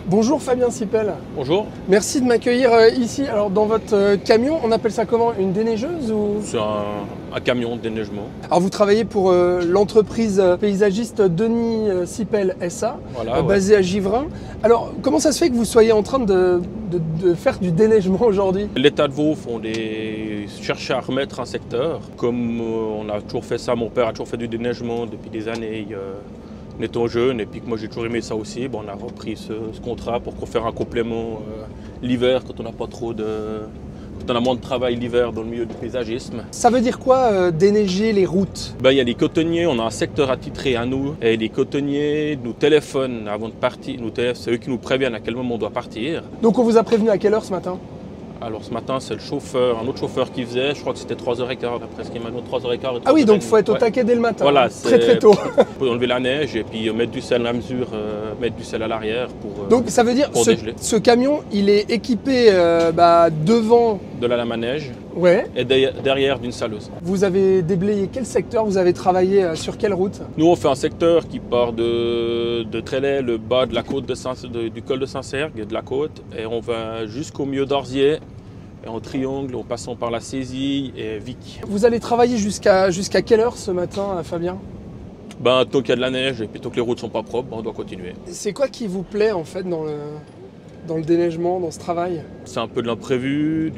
Bonjour Fabien Sipel. Bonjour. Merci de m'accueillir ici. Alors dans votre camion, on appelle ça comment? Une déneigeuse ou... C'est un camion de déneigement. Alors vous travaillez pour l'entreprise paysagiste Denis Sipel SA, Voilà, basée à Givrin. Alors comment ça se fait que vous soyez en train de faire du déneigement aujourd'hui? L'État de Vaud cherche à remettre un secteur. Comme on a toujours fait ça, mon père a toujours fait du déneigement depuis des années. En étant jeune, et puis que moi j'ai toujours aimé ça aussi, on a repris ce contrat pour faire un complément l'hiver quand on n'a pas trop de... Quand on a moins de travail l'hiver dans le milieu du paysagisme. Ça veut dire quoi déneiger les routes? Il y a les cotonniers, on a un secteur attitré à nous, et les cotonniers nous téléphonent avant de partir, c'est eux qui nous préviennent à quel moment on doit partir. Donc on vous a prévenu à quelle heure ce matin? Alors ce matin, c'est le chauffeur, un autre chauffeur qui faisait, je crois que c'était 3h15 d'après ce qu'il m'a dit, 3h15. Ah oui, donc il faut être au taquet dès le matin, voilà, très tôt. On peut enlever la neige et puis mettre du sel à mesure, mettre du sel à l'arrière pour donc ça veut dire que ce camion, il est équipé devant... de la lame à neige ouais. Et derrière d'une saleuse. Vous avez déblayé quel secteur? Vous avez travaillé sur quelle route? Nous, on fait un secteur qui part de Trélay, le bas de la côte du col de Saint-Sergue, de la côte, et on va jusqu'au milieu d'Orzier, et en triangle, en passant par la Saisie et Vic. Vous allez travailler jusqu'à quelle heure ce matin, Fabien? Tant qu'il y a de la neige et puis tant que les routes sont pas propres, on doit continuer. C'est quoi qui vous plaît en fait dans le déneigement, dans ce travail? C'est un peu de l'imprévu,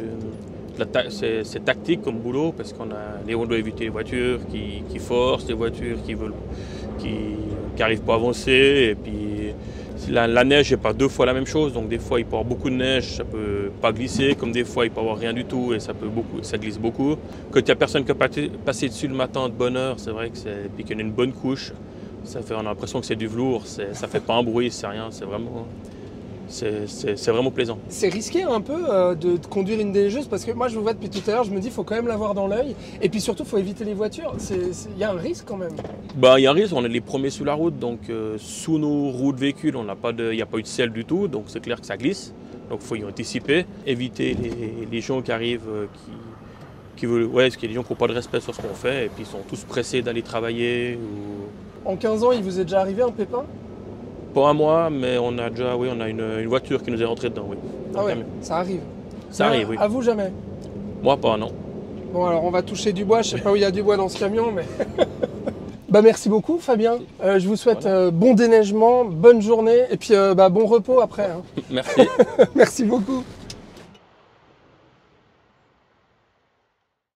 c'est tactique comme boulot parce on doit éviter les voitures qui forcent, les voitures qui n'arrivent pas à avancer. Et puis la neige n'est pas deux fois la même chose, donc des fois il peut y avoir beaucoup de neige, ça peut pas glisser, comme des fois il peut y avoir rien du tout et ça glisse beaucoup. Quand il n'y a personne qui a passé dessus le matin de bonne heure, c'est vrai que puis qu'il y a une bonne couche, on a l'impression que c'est du velours, ça fait pas un bruit, c'est rien, c'est vraiment plaisant. C'est risqué un peu de conduire une déneigeuse parce que moi je vous vois depuis tout à l'heure, je me dis il faut quand même l'avoir dans l'œil et puis surtout il faut éviter les voitures, il y a un risque quand même. Il y a un risque, on est les premiers sous la route, donc sous nos roues de véhicules il n'y a pas eu de sel du tout, donc c'est clair que ça glisse, donc il faut y anticiper, éviter les gens qui arrivent qui veulent, parce qu'il y a des gens qui n'ont pas de respect sur ce qu'on fait et puis ils sont tous pressés d'aller travailler. En 15 ans il vous est déjà arrivé un pépin? Pas à moi, mais on a une voiture qui nous est rentrée dedans, oui. Ah ouais, ça arrive. Ça arrive, oui. À vous jamais? Moi pas, non. Bon alors on va toucher du bois, je sais pas où il y a du bois dans ce camion, mais... merci beaucoup Fabien, je vous souhaite bon déneigement, bonne journée, et puis bon repos après. Hein. Merci. Merci beaucoup.